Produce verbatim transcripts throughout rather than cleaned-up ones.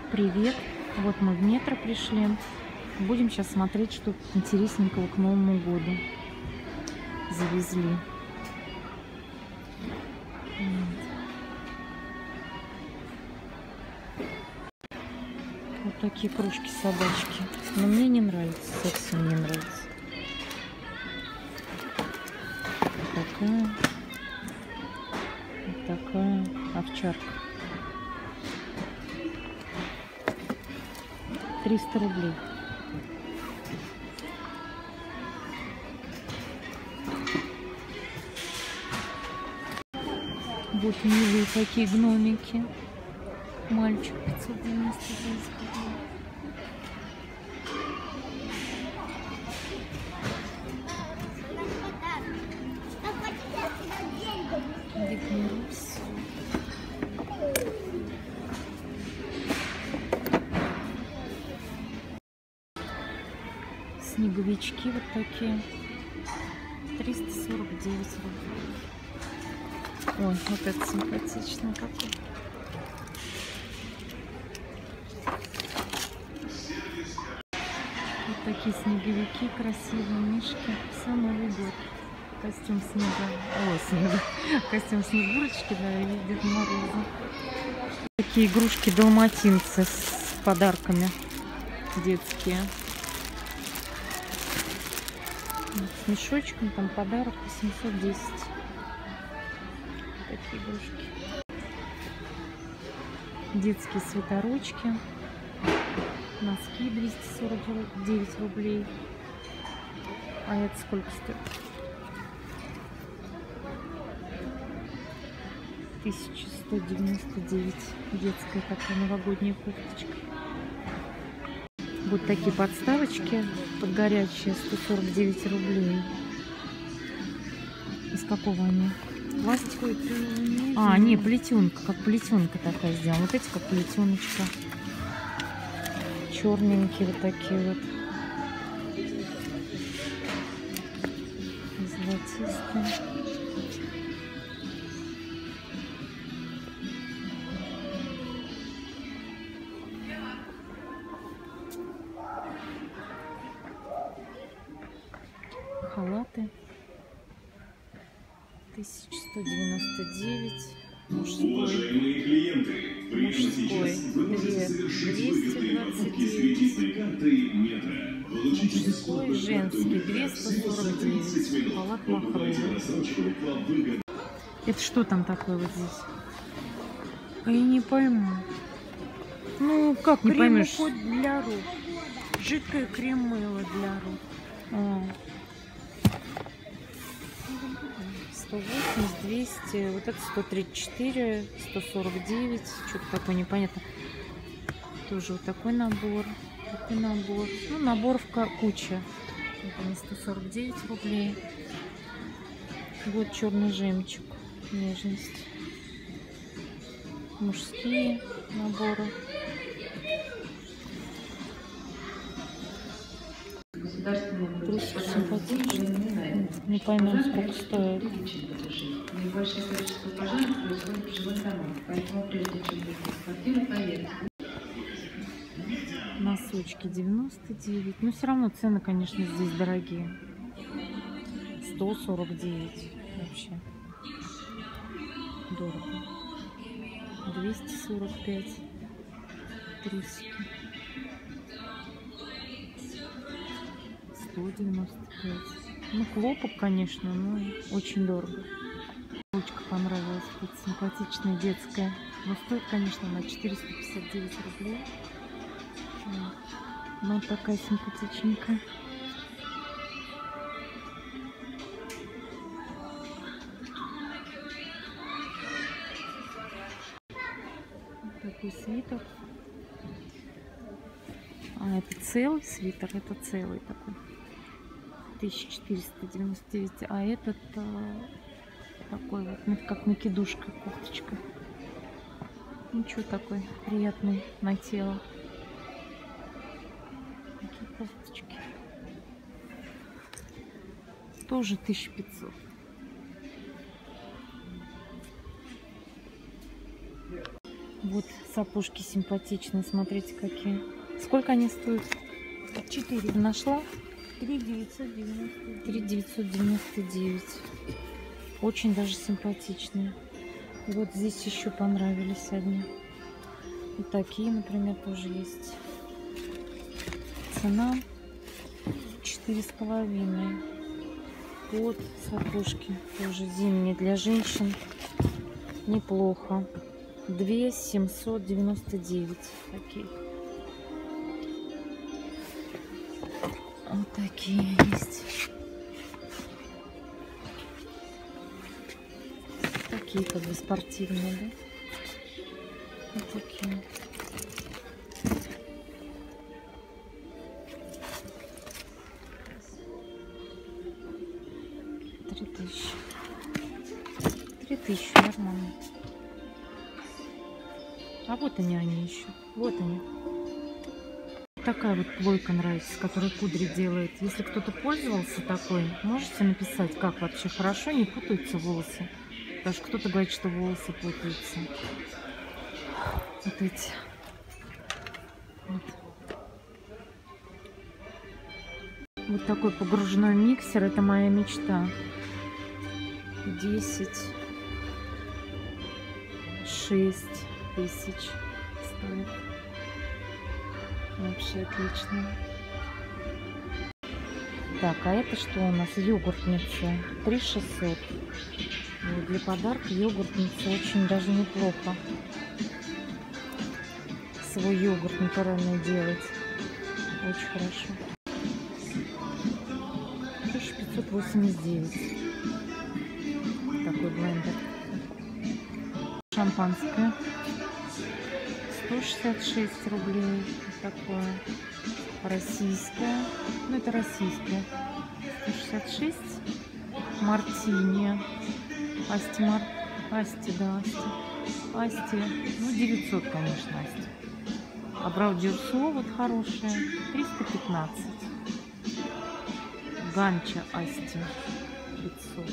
Привет! Вот мы в метро пришли. Будем сейчас смотреть, что интересненького к Новому году завезли. Вот такие кружки-собачки. Но мне не нравится, совсем не нравится. Вот такая. Вот такая овчарка. триста рублей. Вот милые такие гномики. Мальчик пятьсот девяносто девять рублей. Дед Мороз. Снеговички вот такие. триста сорок девять рублей. Ой, вот это симпатичный какой. Вот такие снеговики, красивые мишки. Все Новый год. Костюм снега. О, снега. Костюм Снегурочки, да, и Дед Мороза. Такие игрушки далматинцы с подарками детские. С мешочком, там подарок восемьсот десять. Такие игрушки. Детские свитерочки. Носки двести сорок девять рублей. А это сколько стоит? тысяча сто девяносто девять. Детская такая новогодняя кофточка. Вот такие подставочки под горячие, сто сорок девять рублей. Из какого они? Пластик? А, не, плетенка, как плетенка такая сделана. Вот эти как плетеночка. Черненькие вот такие вот. Золотистые. Халаты. тысяча сто девяносто девять. Мужской. Уважаемые клиенты, прямо сейчас выносите совершить картой метро. Получите Мужской, женский, двести сорок девять. Халат махровый. Это что там такое вот здесь? А я не пойму. Ну, как не поймешь? Крем-уход для рук. Жидкое крем-мыло для рук. А. сто восемьдесят, двести, вот это сто тридцать четыре, сто сорок девять, что-то такое непонятно. Тоже вот такой набор, такой набор. Ну, наборов куча. Это не сто сорок девять рублей. Вот черный жемчуг, нежность. Мужские наборы. Трусики симпатичные. Не поймем, сколько стоит. Небольшое количество пожаров происходит в жилых домах, поэтому прежде чем выйти из квартиры, поверьте. Носочки девяносто девять. Но все равно цены, конечно, здесь дорогие. сто сорок девять вообще. Дорого. двести сорок пять. Трусики. сто девяносто пять. Ну, хлопок, конечно, но очень дорого. Ручка понравилась. Тут симпатичная, детская. Но стоит, конечно, на четыреста пятьдесят девять рублей. Но такая симпатичненькая. Вот такой свитер. А, это целый свитер, это целый такой. тысяча четыреста девяносто девять. А этот а, такой вот, как накидушка, кофточка. Ничего, такой приятный на тело. Такие кофточки. Тоже тысяча пятьсот. Вот сапожки симпатичные, смотрите какие. Сколько они стоят? четыре. Нашла? три девятьсот девяносто девять. три девятьсот девяносто девять. Очень даже симпатичные. Вот здесь еще понравились одни. Вот такие, например, тоже есть. Цена четыре с половиной. Вот сапожки тоже зимние для женщин. Неплохо. две семьсот девяносто девять. Такие. Вот такие есть. Такие как бы спортивные, да? Вот такие. Три тысячи. Три тысячи, нормально. А вот они, они еще. Вот они. Такая вот плойка нравится, с которой кудри делает. Если кто-то пользовался такой, можете написать, как вообще хорошо, не путаются волосы. Потому что кто-то говорит, что волосы путаются. Вот эти. Вот. Вот такой погружной миксер. Это моя мечта. десять, шесть тысяч стоит. Вообще отлично. Так, а это что у нас? Йогуртница. три шестьсот. Вот для подарка йогуртница очень даже неплохо. Свой йогурт натуральный делать. Очень хорошо. тысяча пятьсот восемьдесят девять. Такой блендер. Шампанское. сто шестьдесят шесть рублей. Вот такое. Российское. Ну, это российское. сто шестьдесят шесть. Мартини. Асти, Мар... Асти, да, Асти. Асти. Ну, девятьсот, конечно, Асти. Абрау Дюрсо, вот хорошая. триста пятнадцать. Ганча Асти. пятьсот.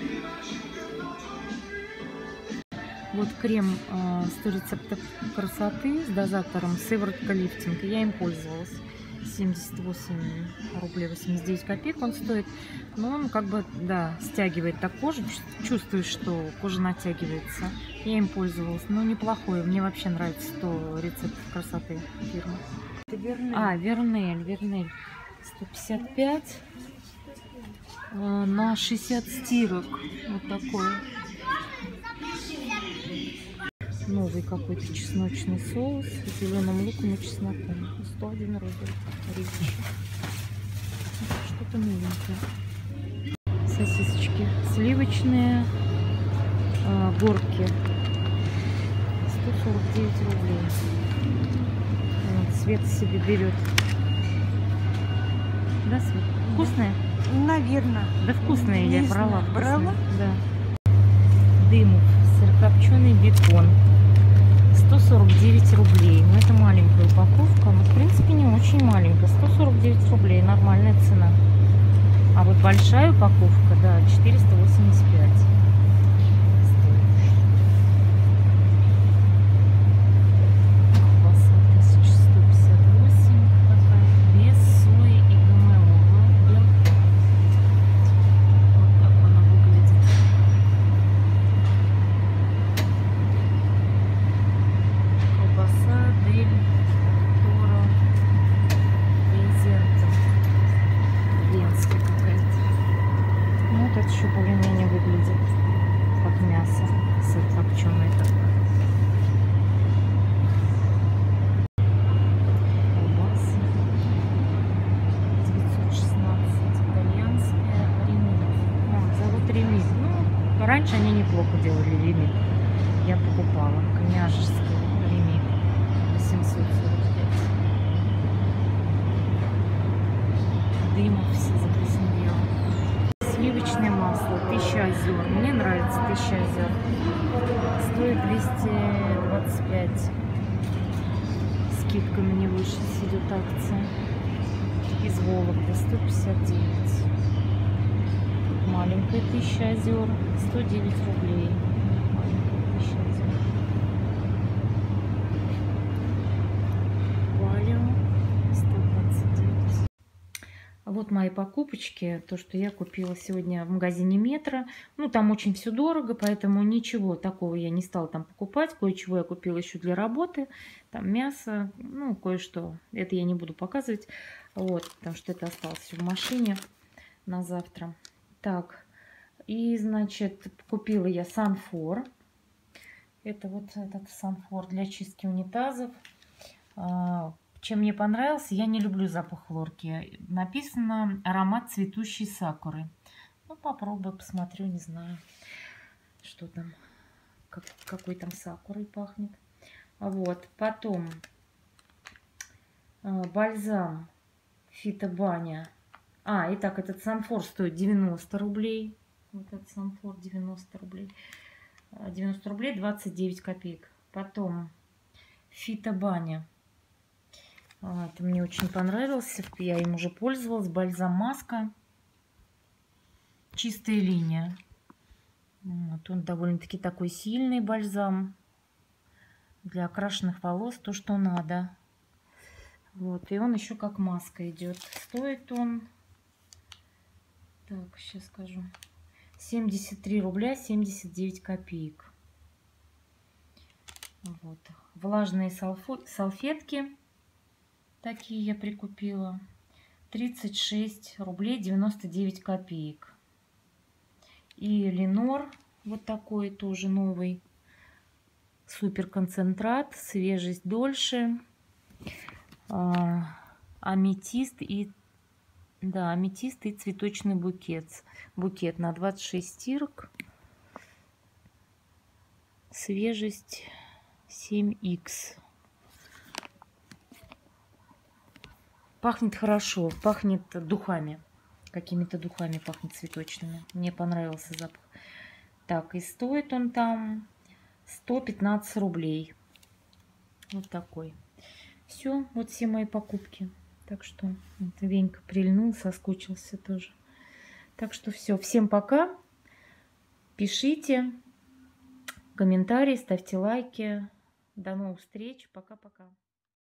Вот крем э, сто рецептов красоты с дозатором сыворотка лифтинг. Я им пользовалась. семьдесят восемь рублей восемьдесят девять копеек он стоит. Но он как бы, да, стягивает так кожу. Чувствуешь, что кожа натягивается. Я им пользовалась. Ну, неплохое. Мне вообще нравится сто рецептов красоты фирмы. Это Вернель. А, Вернель. Вернель. сто пятьдесят пять э, на шестьдесят стирок. Вот такое. Новый какой-то чесночный соус с зеленым луком и чесноком. сто один рубль. Что-то новенькое. Сосисочки сливочные, э, горки. сто сорок девять рублей. Вот, Свет себе берет. Да, Свет? Вкусные? Наверное. Да вкусные, Не я знаю. брала. вкусные. Брала? Да. Дымов, сырокопченый бекон. сто сорок девять рублей. Ну, это маленькая упаковка. Но, в принципе, не очень маленькая. сто сорок девять рублей. Нормальная цена. А вот большая упаковка, да, четыреста восемьдесят пять. Колбаса тысяча сто пятьдесят восемь. Такая. Без сои и ГМО. Вот так она выглядит. Колбаса Дель Торо Резерва. Венская какая-то. Ну, вот это еще более-менее выглядит как мясо. Сыр копченый такой. Колбасы. девятьсот шестнадцать. Итальянская. Ремит. А, зовут Ремит. Ну, раньше они неплохо делали Ремит. Я покупала. Княжеская Ремит. восемьсот сорок пять. Дымов все заплесневело. Сливочное масло, тысяча озер. Мне нравится тысяча озер. Стоит двести двадцать пять. Скидка на него сейчас идет акция. Из Вологды сто пятьдесят девять. Маленькая тысяча озер. сто девять рублей. Маленькая тысяча озер. Вот мои покупочки, то, что я купила сегодня в магазине Метро. Ну, там очень все дорого, поэтому ничего такого я не стала там покупать. Кое-чего я купила еще для работы. Там мясо, ну, кое-что. Это я не буду показывать, вот, потому что это осталось в машине на завтра. Так, и, значит, купила я Санфор. Это вот этот Санфор для чистки унитазов. Чем мне понравился, я не люблю запах хлорки. Написано аромат цветущей сакуры. Ну, попробую, посмотрю, не знаю, что там, как, какой там сакурой пахнет. Вот, потом э, бальзам Фитобаня. А, итак, этот Санфор стоит девяносто рублей. Вот этот Санфор девяносто рублей. девяносто рублей двадцать девять копеек. Потом Фитобаня. Это мне очень понравился. Я им уже пользовалась. Бальзам маска. Чистая линия. Вот он довольно-таки такой сильный бальзам. Для окрашенных волос то, что надо. Вот. И он еще как маска идет. Стоит он... Так, сейчас скажу. семьдесят три рубля семьдесят девять копеек. Вот. Влажные салфетки. Такие я прикупила. тридцать шесть рублей девяносто девять копеек. И Ленор, вот такой тоже новый. Супер концентрат, свежесть дольше. А, аметист и да, аметист и цветочный букет. Букет на двадцать шесть стирок. Свежесть семь икс. Пахнет хорошо, пахнет духами. Какими-то духами пахнет цветочными. Мне понравился запах. Так, и стоит он там сто пятнадцать рублей. Вот такой. Все, вот все мои покупки. Так что вот, Венька прильнул, соскучился тоже. Так что все, всем пока. Пишите комментарии, ставьте лайки. До новых встреч. Пока-пока.